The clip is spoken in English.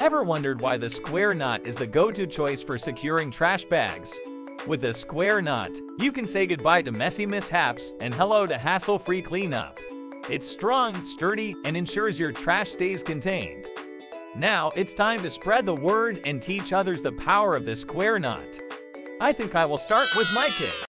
Ever wondered why the square knot is the go-to choice for securing trash bags? With a square knot, you can say goodbye to messy mishaps and hello to hassle-free cleanup. It's strong, sturdy, and ensures your trash stays contained. Now, it's time to spread the word and teach others the power of the square knot. I think I will start with my kid.